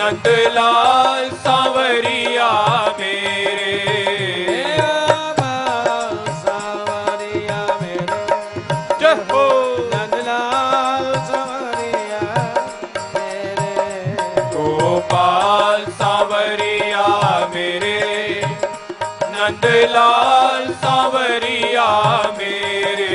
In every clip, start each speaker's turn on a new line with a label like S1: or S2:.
S1: नंदलाल सांवरिया मेरे,
S2: सांवरिया मेरे,
S1: जय हो
S2: नंदलाल सांवरिया मेरे,
S1: गोपाल सांवरिया मेरे, नंदलाल सांवरिया मेरे,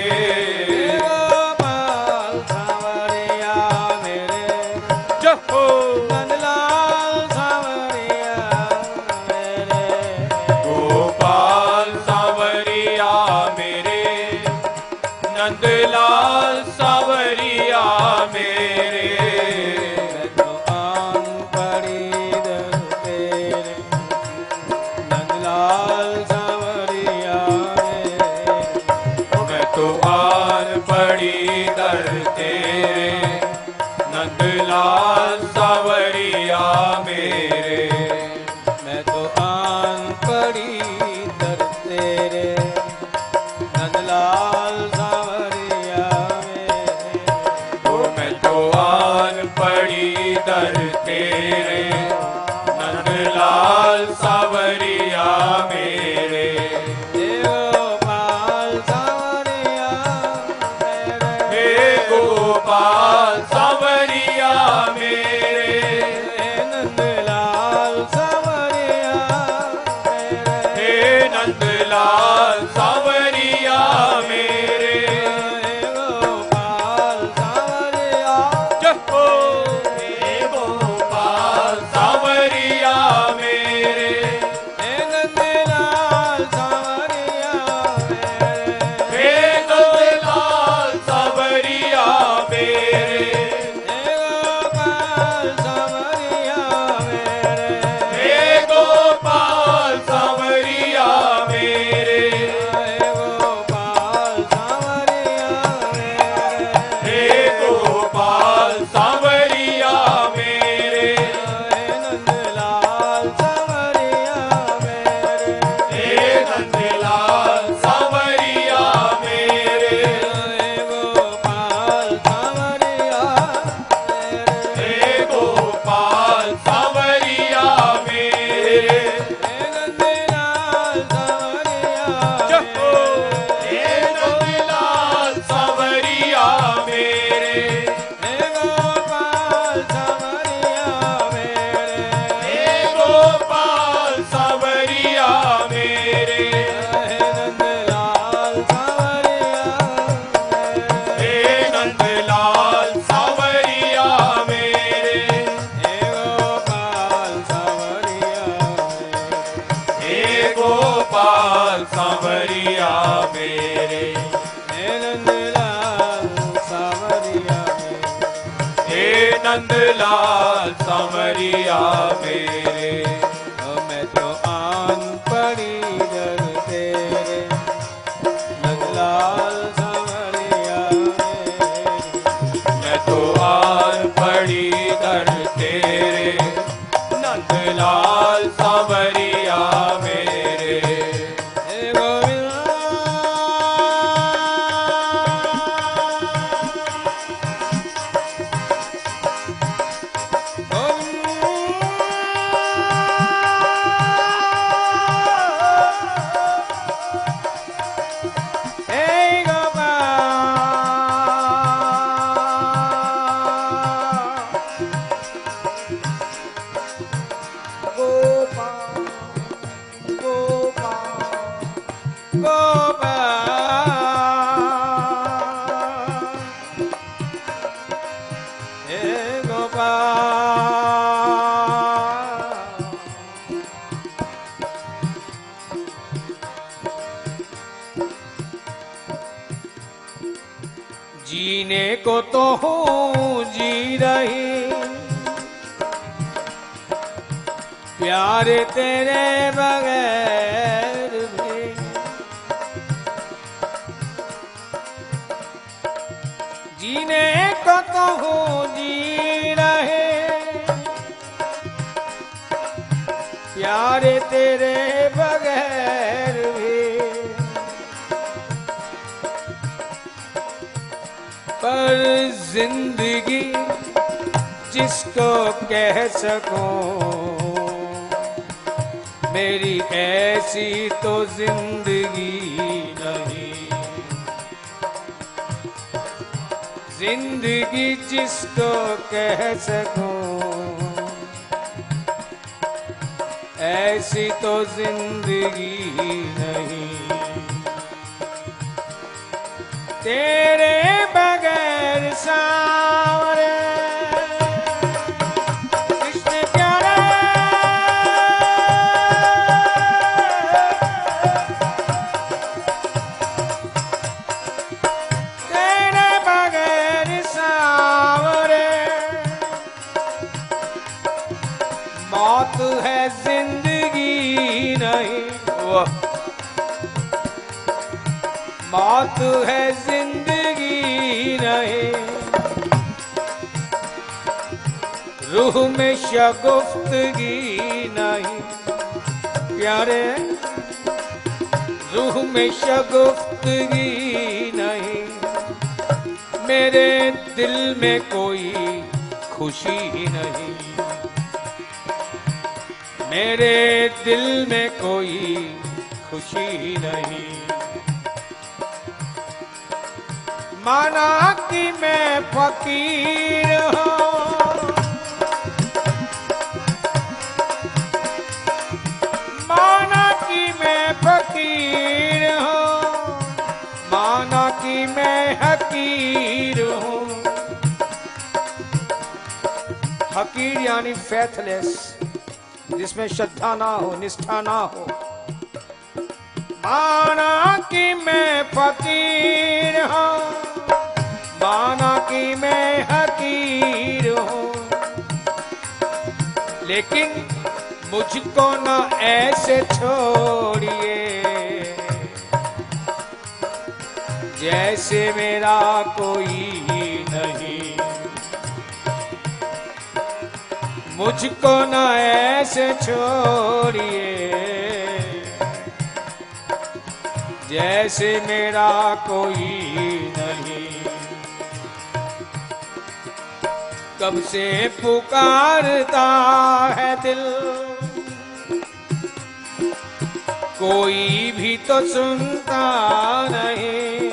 S2: गोपाल सांवरिया मेरे,
S1: जय हो
S2: नंदलाल सांवरिया मेरे,
S1: गोपाल सांवरिया मेरे, नंदलाल सांवरिया मेरे,
S2: मैं तो आन पड़ी दर तेरे, नंदलाल सांवरिया मेरे,
S1: मैं तो आन पड़ी दर तेरे, नंदलाल सांवरिया मेरे,
S2: मैं तो आन पड़ी दर तेरे, नंदलाल सांवरिया मेरे,
S1: ओ मैं तो आन पड़ी दर तेरे, नंदलाल सांवरिया मेरे,
S2: गोपाल सांवरिया मेरे,
S1: हे गोपाल सांवरिया मेरे,
S2: नंदलाल सांवरिया मेरे,
S1: हे नंदलाल सांवरिया मेरे,
S2: गोपाल सांवरिया
S1: जय हो हे गोपाल सांवरिया मेरे,
S2: नंदलाल सांवरिया मेरे,
S1: हे नंदलाल सांवरिया मेरे,
S2: गोपाल सांवरिया मेरे,
S1: हे गोपाल सांवरिया मेरे,
S2: गोपाल सांवरिया मेरे,
S1: हे गोपाल सांवरिया मेरे,
S2: नंदलाल सांवरिया मेरे,
S1: हे नंदलाल सांवरिया मेरे,
S2: गोपाल सांवरिया मेरे,
S1: हे गोपाल सांवरिया मेरे,
S2: नंदलाल सांवरिया
S1: जय हो हे नंदलाल सांवरिया मेरे,
S2: गोपाल सांवरिया मेरे,
S1: हे गोपाल सांवरिया मेरे,
S2: नंदलाल सांवरिया मेरे,
S1: हे नंदलाल सांवरिया मेरे,
S2: गोपाल सांवरिया मेरे,
S1: हे गोपाल सांवरिया मेरे,
S2: नंदलाल सांवरिया मेरे,
S1: हे नंदलाल सांवरिया मेरे,
S2: मैं तो आन पड़ी दर तेरे, नंदलाल सांवरिया मेरे,
S1: मैं तो आन पड़ी दर तेरे, नंदलाल सांवरिया मेरे,
S2: हे गोविंद जीने को तो हूँ जी रही, प्यार तेरे बगैर भी जीने को तो हूँ जी रहे, प्यार तेरे बगैर भी, पर जिंदगी जिसको कह सकूं, मेरी ऐसी तो जिंदगी नहीं। जिंदगी जिसको कह सकूं, ऐसी तो जिंदगी नहीं। तेरे बगैर सावरे कृष्ण प्यारे, तेरे बगैर सावरे मौत है जिंदगी नहीं। वाह, मौत है जिंदगी नहीं। रूह में शगुफ्तगी नहीं प्यारे, रूह में शगुफ्तगी नहीं। मेरे दिल में कोई खुशी नहीं, मेरे दिल में कोई खुशी नहीं। माना कि मैं फकीर हूँ, माना कि मैं फकीर हूँ, माना कि मैं हकीर हूँ। हकीर यानी फेथलेस, जिसमें श्रद्धा ना हो, निष्ठा ना हो। माना कि मैं फकीर हूँ, माना कि मैं हकीर हूँ, लेकिन मुझको ना ऐसे छोड़िए जैसे मेरा कोई नहीं। मुझको ना ऐसे छोड़िए जैसे मेरा कोई नहीं। कब से पुकारता है दिल, कोई भी तो सुनता नहीं।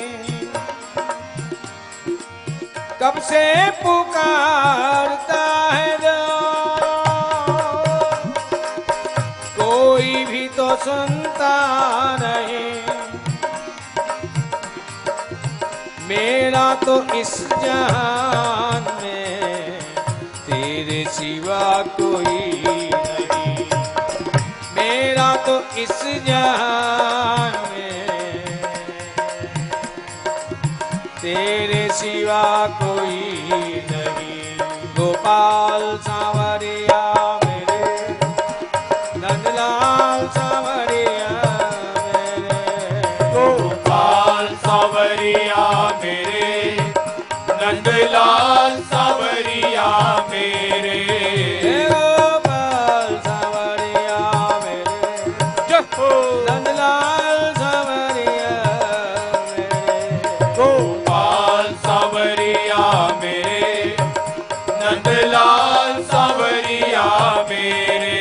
S2: कब से पुकारता है दिल, कोई भी तो सुनता नहीं। मेरा तो इस जहान में तेरे सिवा कोई नहीं। मेरा तो इस जहान में तेरे सिवा कोई नहीं। गोपाल सांवरिया मेरे, नंदलाल सांवरिया
S1: सांवरिया मेरे, नंदलाल सांवरिया मेरे।
S2: गोपाल सांवरिया मेरे, नंदलाल सांवरिया मेरे।
S1: गोपाल सांवरिया मेरे, नंदलाल सांवरिया मेरे।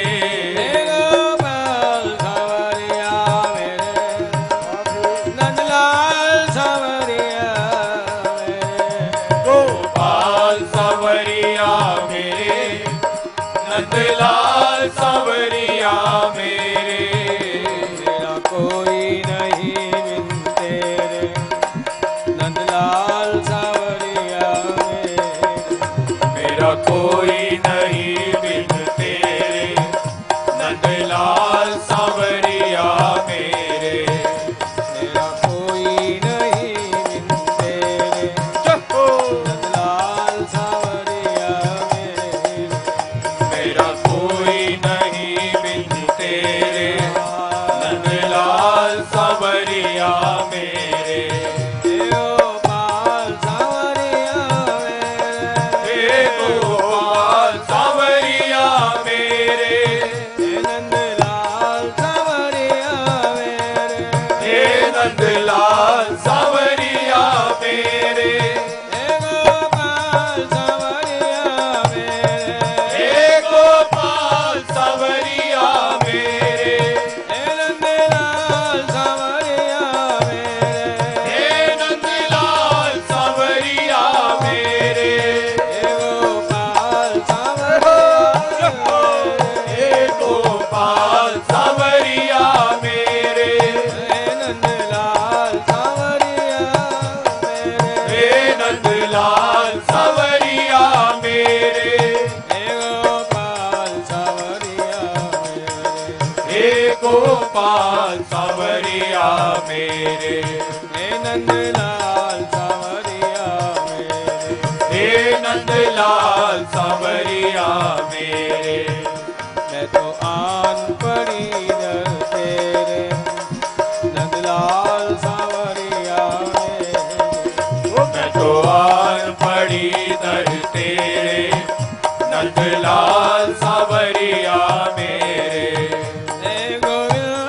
S2: गोपाल सांवरिया मेरे, नंदलाल सांवरिया मेरे।
S1: गोपाल सांवरिया मेरे, नंदलाल सांवरिया मेरे।
S2: तेरा कोई नहीं बिन तेरे, नंदलाल सांवरिया मेरे।
S1: मेरा कोई नहीं बिन तेरे, नंदलाल सांवरिया मेरे।
S2: मेरा कोई नहीं बिन तेरे, नंदलाल सांवरिया मेरे।
S1: मेरा कोई नहीं बिन तेरे, गोपाल सावरिया मेरे,
S2: हे नंदलाल सावरिया मेरे,
S1: हे नंदलाल सावरिया मेरे।
S2: मैं तो आन पड़ी दर तेरे नंदलाल सावरिया मेरे।
S1: मैं तो आन पड़ी दर तेरे नंदलाल सावरिया मेरे।
S2: हे गोविंद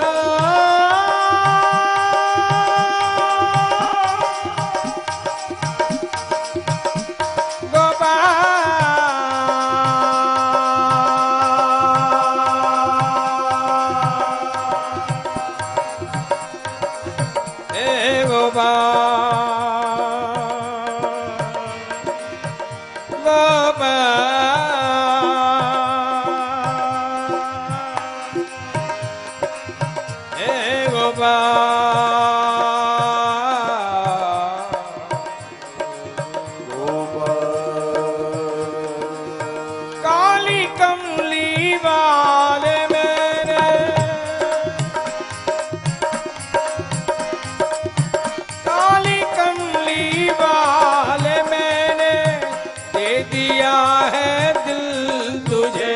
S2: काली कमली वाले मेरे, काली कमली वाले मैंने दे दिया है दिल तुझे,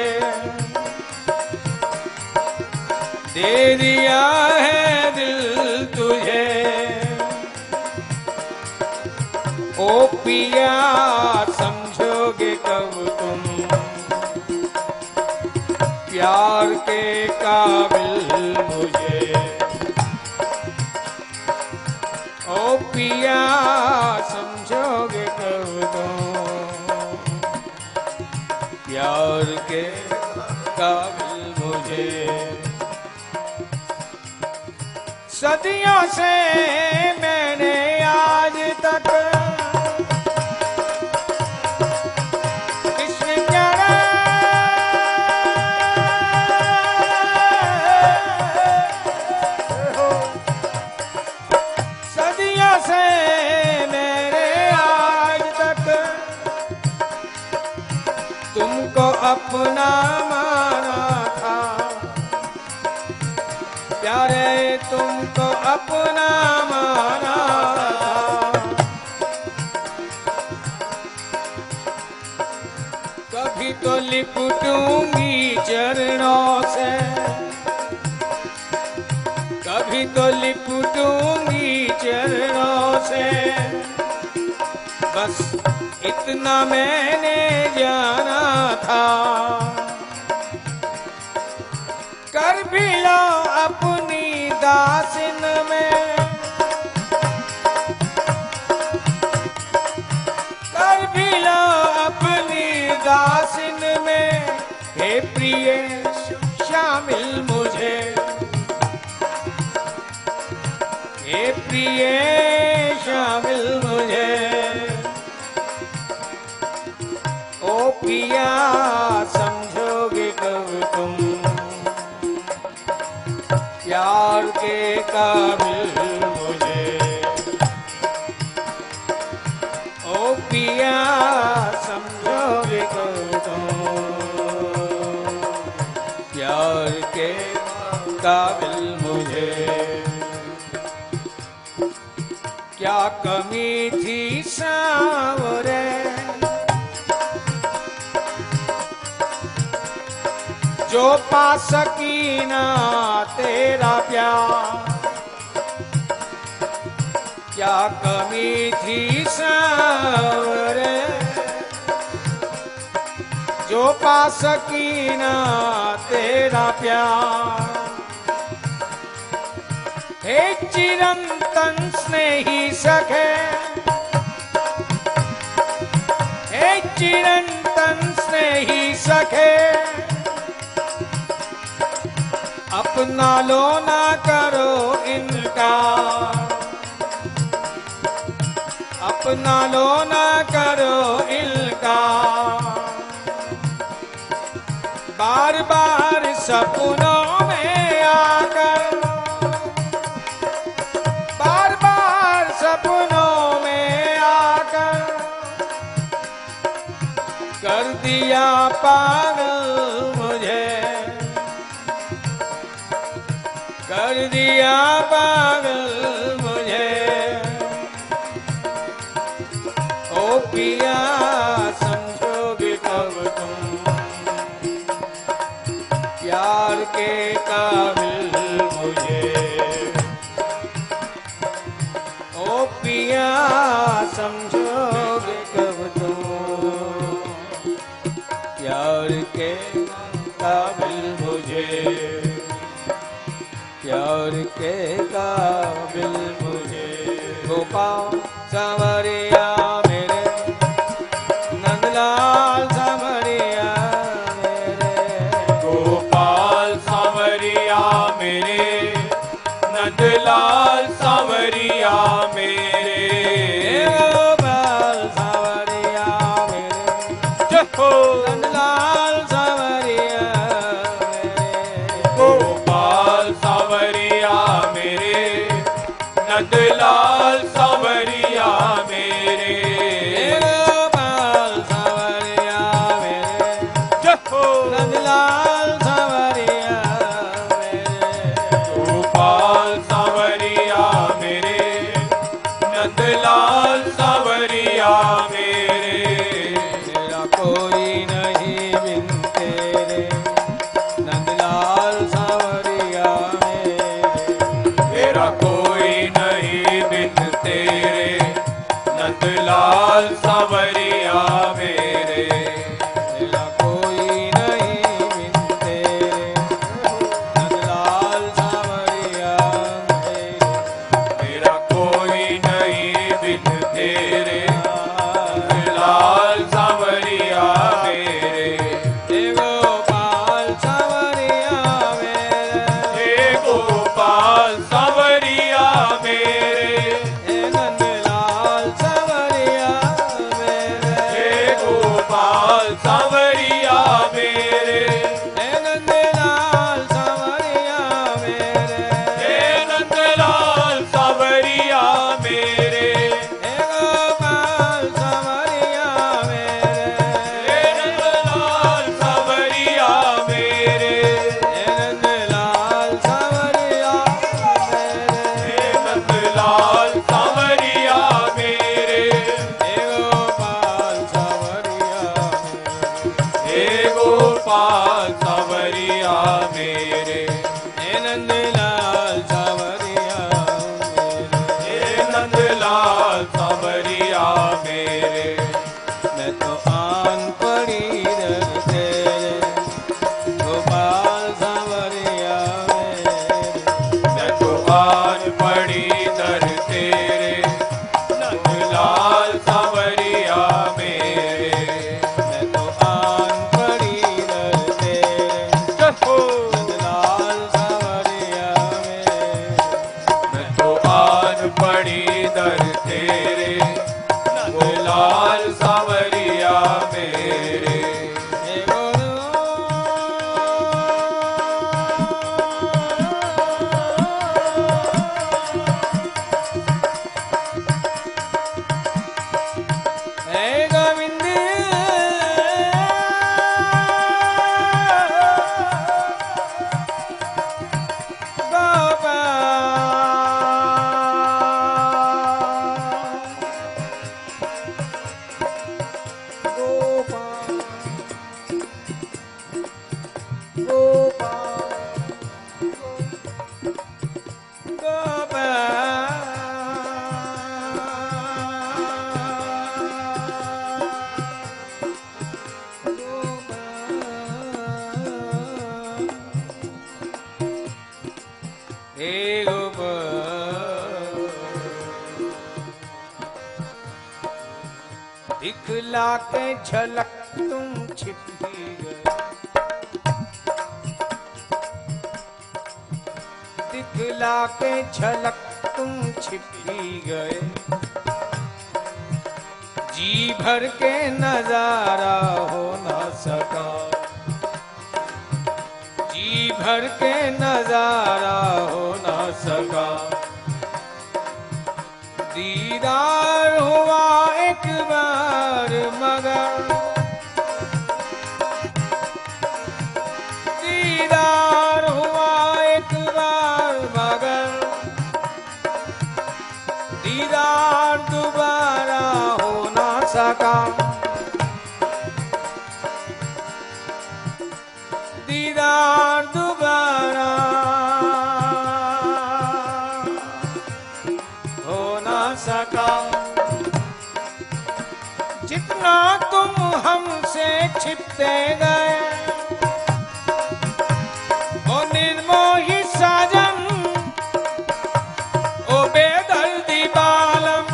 S2: दे दिया है दिल तुझे। ओ पिया समझोगे कब तुम प्यार के काबिल मुझे, ओ पिया समझोगे कब तुम प्यार के काबिल मुझे। सदियों से मैंने आज तक कृष्ण प्यारा सदियों से मैंने आज तक तुमको अपना माना था, प्यारे तुमको अपना माना था। कभी तो लिपटूंगी चरणों से, कभी तो लिपटूंगी चरणों से, बस इतना मैंने जाना था। कर भी लो अपनी दासिन में, कर भी लो अपनी दासिन में, हे प्रिय शामिल मुझे, हे प्रिय शामिल मुझे। ओ पिया समझोगे कब तुम प्यार के काबिल मुझे, ओ पिया समझोगे कब तुम प्यार के काबिल मुझे। क्या कमी थी सांवरे जो पा सकी ना तेरा प्यार, क्या कमी थी सांवरे जो पा सकी ना तेरा प्यार। हे चिरंतन स्नेही सखे, हे चिरंतन स्नेही सखे, अपना लो ना करो इनका, अपना लो ना करो इनका। बार बार सपनों में आकर, बार बार सपनों में आकर कर दिया पागल मुझे, कर दिया पागल मुझे ओ पिया समझोगे कब तुम प्यार के काबिल मुझे ओ पिया समझोगे कब तुम प्यार के काबिल मुझे प्यार के काबिल मुझे गोपाल सांवरिया मेरे नंदलाल सांवरिया मेरे
S1: गोपाल सांवरिया मेरे नंदलाल सांवरिया मेरे
S2: गोपाल सांवरिया मेरे
S1: जहो
S2: नंदलाल सांवरिया मेरे
S1: गोपाल सांवरिया मेरे नंदलाल सांवरिया मेरे
S2: गोपाल सांवरिया मेरे
S1: जहो
S2: नंदलाल सांवरिया मेरे
S1: गोपाल सांवरिया मेरे नंदलाल सांवरिया मेरे
S2: मेरा कोई नहीं बिन तेरे नंदलाल सांवरिया मेरे
S1: मेरा कोई नहीं बिन तेरे नंदलाल सांवरिया मेरे
S2: मेरा कोई नहीं बिन तेरे नंदलाल सांवरिया मेरे
S1: मेरा कोई नहीं बिन तेरे नंदलाल सांवरिया मेरे
S2: हे गोपाल सांवरिया मेरे
S1: हे गोपाल सांवरिया मेरे
S2: हे नंदलाल सांवरिया मेरे
S1: हे गोपाल सांवरिया मेरे
S2: हे नंदलाल सांवरिया मेरे
S1: हे नंदलाल सांवरिया मेरे
S2: हे गोपाल सांवरिया मेरे
S1: हे नंदलाल सांवरिया मेरे
S2: हे नंदलाल सांवरिया मेरे
S1: हे नंदलाल सांवरिया मेरे
S2: हे गोपाल सांवरिया
S1: हे गोपाल सांवरिया मेरे
S2: हे नंदलाल सांवरिया मेरे
S1: हे नंदलाल सांवरिया मेरे
S2: मैं तो आन पड़ी दर तेरे गोपाल सांवरिया मेरे
S1: मैं तो आज पड़ी दर तेरे नंदलाल सांवरिया मेरे
S2: मैं तो आन पड़ी दर तेरे
S1: जहो
S2: नंदलाल सांवरिया मेरे
S1: मैं तो आज पड़ी दर तेरे नंदलाल सांवरिया मेरे
S2: हे गुरु हे गोविंद हे गोपाल दिखला के झलक तुम छिप ही गए दिखला के झलक तुम छिप ही गए जी भर के नजारा हो ना सका जी भर के नजारा हो ना सका दीदार हुआ एक बार मगर दीदार हुआ एक बार छिपते गए। ओ निर्मोही साजन, ओ बेदर्दी बालम,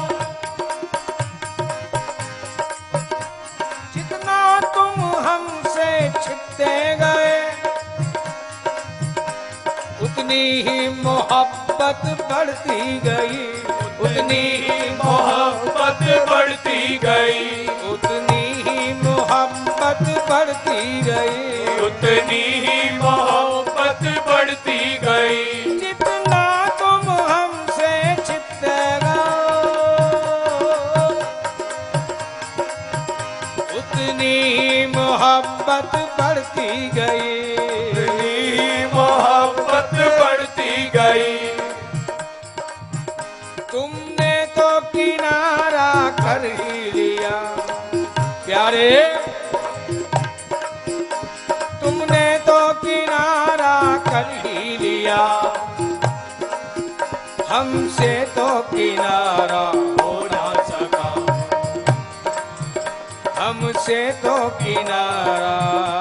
S2: जितना तुम हमसे छिपते गए उतनी ही मोहब्बत बढ़ती गई, उतनी ही
S1: मोहब्बत बढ़ती गई,
S2: उतनी ही मोहब्बत बढ़ती गई,
S1: उतनी ही मोहब्बत बढ़ती गई।
S2: जितना तुम हमसे छिपते गए उतनी ही मोहब्बत बढ़ती गई,
S1: उतनी ही मोहब्बत बढ़ती गई।
S2: तुमने तो किनारा कर ही लिया प्यारे, तुमने तो किनारा कर ही लिया, हमसे तो किनारा
S1: हो ना सका,
S2: हमसे तो किनारा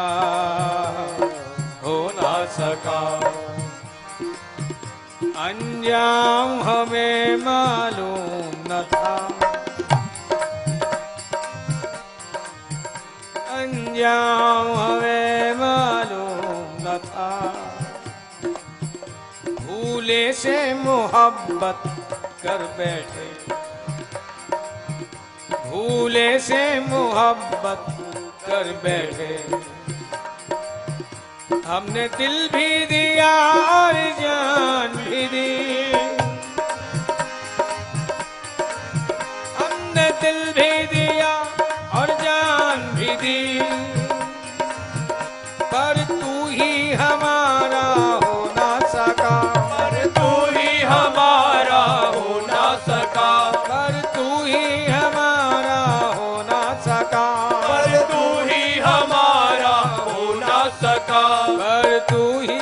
S1: हो ना सका।
S2: अंजाम हमें मालूम न था, अंजाम हमें मालूम न था, भूले से मोहब्बत कर बैठे, भूले से मोहब्बत कर बैठे। हमने दिल भी दिया और जान भी दी, हमने दिल भी दिया और जान भी दी, पर तू ही हमारा हो ना सका,
S1: पर तू ही हमारा हो ना सका,
S2: पर तू ही हमारा हो ना सका,
S1: पर तू ही हमारा हो ना सका,
S2: पर तू ही